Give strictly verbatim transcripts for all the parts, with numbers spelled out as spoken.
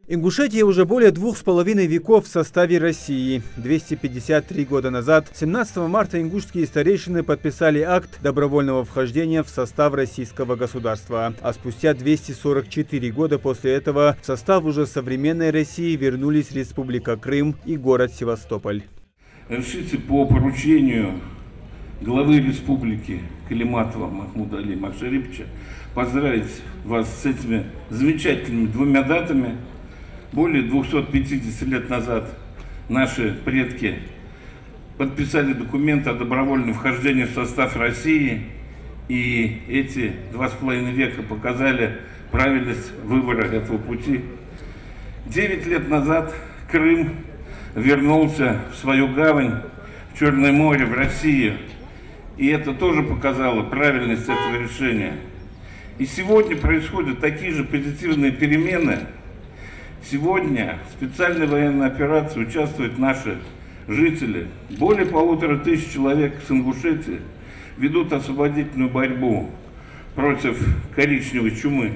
Ингушетия уже более двух с половиной веков в составе России. двести пятьдесят три года назад, семнадцатого марта, ингушские старейшины подписали акт добровольного вхождения в состав российского государства. А спустя двести сорок четыре года после этого в состав уже современной России вернулись Республика Крым и город Севастополь. Разрешите по поручению главы республики Калиматова Махмуда Али Макшариповича поздравить вас с этими замечательными двумя датами. Более двухсот пятидесяти лет назад наши предки подписали документ о добровольном вхождении в состав России, и эти два с половиной века показали правильность выбора этого пути. Девять лет назад Крым вернулся в свою гавань, в Черное море, в Россию, и это тоже показало правильность этого решения. И сегодня происходят такие же позитивные перемены. Сегодня в специальной военной операции участвуют наши жители. Более полутора тысяч человек с Ингушетии ведут освободительную борьбу против коричневой чумы.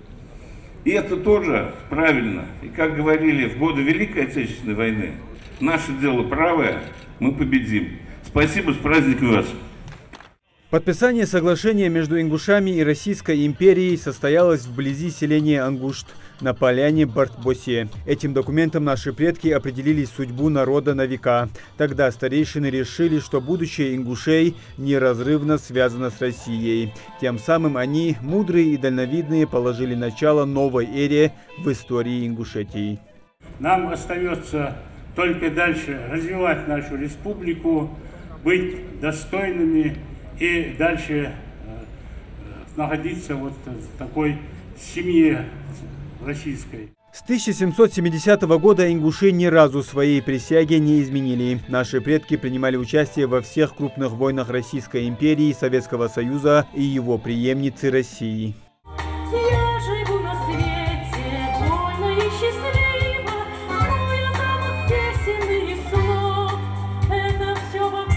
И это тоже правильно. И как говорили в годы Великой Отечественной войны, наше дело правое, мы победим. Спасибо, с праздником вас! Подписание соглашения между ингушами и Российской империей состоялось вблизи селения Ангушт на поляне Бартбосе. Этим документом наши предки определили судьбу народа на века. Тогда старейшины решили, что будущее ингушей неразрывно связано с Россией. Тем самым они, мудрые и дальновидные, положили начало новой эре в истории Ингушетии. Нам остается только дальше развивать нашу республику, быть достойными и дальше находиться вот в такой семье российской. С тысяча семьсот семидесятого года ингуши ни разу своей присяги не изменили. Наши предки принимали участие во всех крупных войнах Российской империи, Советского Союза и его преемницы России. Я живу на свете, вольно и счастливо, строю замок песен и слов. Это все вокруг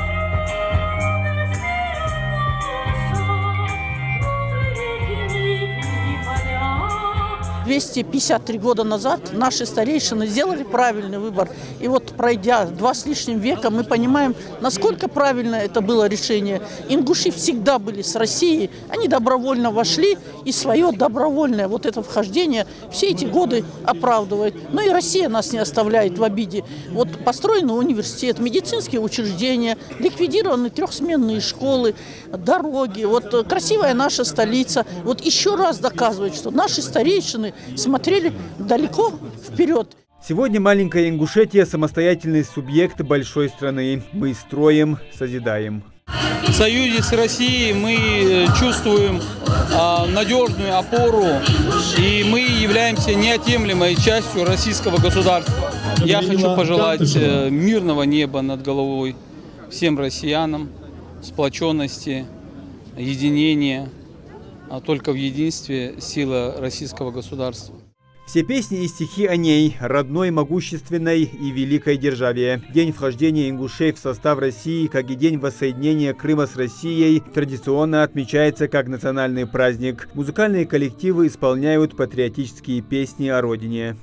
Россия наша, горы, реки, нивы и поля. двести пятьдесят три года назад наши старейшины сделали правильный выбор. И вот, пройдя два с лишним века, мы понимаем, насколько правильно это было решение. Ингуши всегда были с Россией, они добровольно вошли, и свое добровольное вот это вхождение все эти годы оправдывает. Но и Россия нас не оставляет в обиде. Вот построен университет, медицинские учреждения, ликвидированы трехсменные школы, дороги. Вот красивая наша столица. Вот еще раз доказывает, что наши старейшины смотрели далеко вперед. Сегодня маленькая Ингушетия – самостоятельный субъект большой страны. Мы строим, созидаем. В союзе с Россией мы чувствуем а, надежную опору, и мы являемся неотъемлемой частью российского государства. Я хочу пожелать мирного неба над головой всем россиянам, сплоченности, единения, а только в единстве сила российского государства. Все песни и стихи о ней, родной, могущественной и великой державе. День вхождения ингушей в состав России, как и день воссоединения Крыма с Россией, традиционно отмечается как национальный праздник. Музыкальные коллективы исполняют патриотические песни о родине.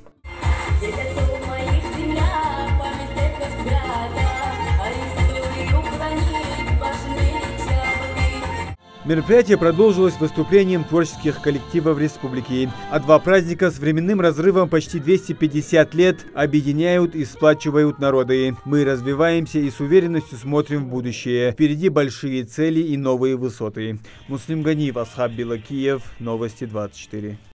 Мероприятие продолжилось выступлением творческих коллективов республики. А два праздника с временным разрывом почти двести пятьдесят лет объединяют и сплачивают народы. Мы развиваемся и с уверенностью смотрим в будущее. Впереди большие цели и новые высоты. Муслим Ганиев, Асхаб Билакиев, Новости двадцать четыре.